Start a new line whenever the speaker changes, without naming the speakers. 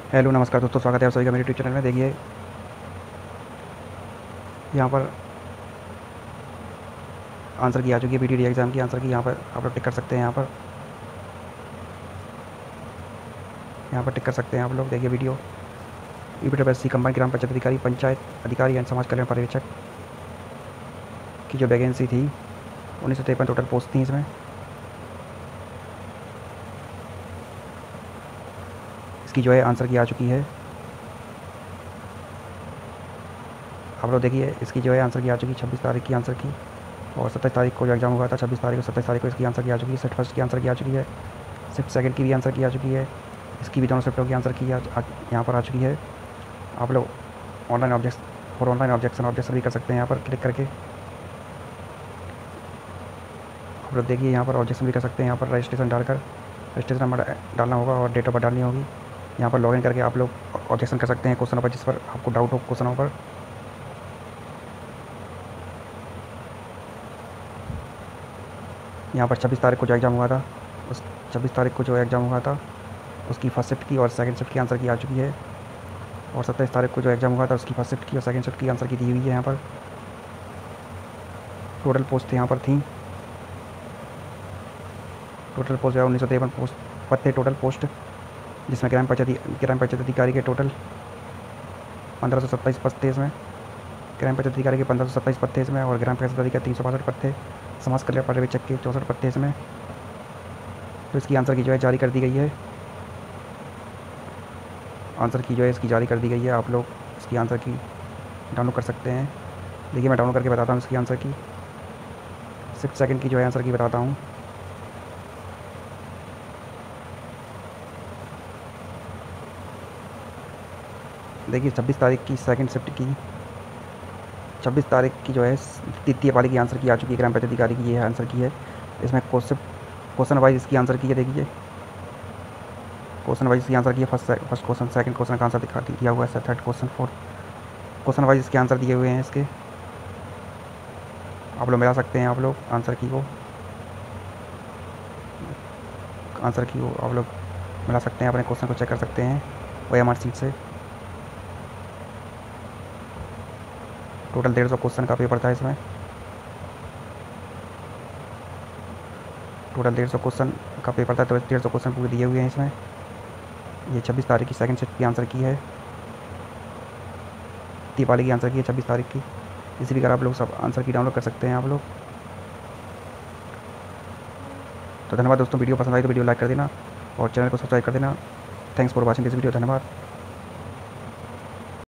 Hello नमस्कार दोस्तों, स्वागत है आप सभी का मेरे यूट्यूब चैनल में। देखिए यहाँ पर आंसर की आ चुकी है, बीटीडी एग्ज़ाम की आंसर की। यहाँ पर आप लोग टिक कर सकते हैं। यहाँ पर टिक कर सकते हैं आप लोग। देखिए video UPWSC combined gram panchayat अधिकारी, पंचायत अधिकारी एंड समाज कल्याण पर्यवेक्षक की जो वैकेंसी थी 1953 टोटल पोस्ट थी इसमें। इसकी जो है आंसर की आ चुकी है। आप लोग देखिए इसकी जो है आंसर की आ चुकी है 26 तारीख की आंसर की। और 27 तारीख को जो एग्ज़ाम हुआ था, 26 तारीख को 27 तारीख को इसकी आंसर की आ चुकी है। शिफ्ट फर्स्ट की आंसर की आ चुकी है। शिफ्ट सेकंड की भी आंसर की आ चुकी है। इसकी भी दोनों शिफ्टों की आंसर की यहाँ पर आ चुकी है। आप लोग ऑनलाइन ऑब्जेक्शन भी कर सकते हैं यहाँ पर क्लिक करके। आप लोग देखिए यहाँ पर ऑब्जेक्शन भी कर सकते हैं। यहाँ पर रजिस्ट्रेशन डालकर रजिस्ट्रेशन नंबर डालना होगा और डेट ऑफ बर्थ डालनी होगी। यहाँ पर लॉगिन करके आप लोग ऑब्जेक्शन कर सकते हैं क्वेश्चनों पर, जिस पर आपको डाउट हो क्वेश्चनों पर। यहाँ पर 26 तारीख को जो एग्ज़ाम हुआ था, उस 26 तारीख को जो एग्ज़ाम हुआ था उसकी फर्स्ट शिफ्ट की और सेकंड शिफ्ट की आंसर की आ चुकी है। और 27 तारीख को जो एग्ज़ाम हुआ था उसकी फर्स्ट शिफ्ट की और सेकंड शिफ्ट की आंसर की दी हुई है। यहाँ पर टोटल पोस्ट यहाँ पर थी, टोटल पोस्ट जो है 1953 पोस्ट पद थे टोटल पोस्ट, जिसमें ग्राम पंचायत अधिकारी के टोटल 1527 पद थे इसमें। ग्राम पंचायत अधिकारी के 1527 पद थे इसमें। और ग्राम पंचायत अधिकारी 362 पद थे। समाज कल्याण पर्यवेक्षक के 64 पद थे इसमें। तो इसकी आंसर की जो है जारी कर दी गई है। आंसर की जो है इसकी जारी कर दी गई है। आप लोग इसकी आंसर की डाउनलोड कर सकते हैं। देखिए मैं डाउनलोड करके बताता हूँ इसकी आंसर की। सिर्फ सेकंड की जो है आंसर की बताता हूँ। देखिए 26 तारीख की सेकंड शिफ्ट की, 26 तारीख की जो है तृतीय पाली की आंसर की आ चुकी है। ग्राम पंचायत अधिकारी की ये आंसर की है। इसमें क्वेश्चन वाइज इसकी आंसर की है। देखिए क्वेश्चन वाइज इसकी आंसर की है। फर्स्ट क्वेश्चन, सेकंड क्वेश्चन का आंसर दिया हुआ है। Third question, fourth question wise इसके आंसर दिए हुए हैं इसके। आप लोग मिला सकते हैं। आप लोग आंसर की को आप लोग मिला सकते हैं, अपने क्वेश्चन को चेक कर सकते हैं OMR सीट से। टोटल 150 क्वेश्चन का पेपर था इसमें। टोटल 150 क्वेश्चन का पेपर था, तो 150 क्वेश्चन पूरे दिए हुए हैं इसमें। ये 26 तारीख की सेकंड शिफ्ट की आंसर की है। दीपावली की आंसर की है 26 तारीख की। इसी प्रकार आप लोग सब आंसर की डाउनलोड कर सकते हैं आप लोग। तो धन्यवाद दोस्तों, वीडियो पसंद आई तो वीडियो लाइक कर देना और चैनल को सब्सक्राइब कर देना। Thanks for watching this video. धन्यवाद।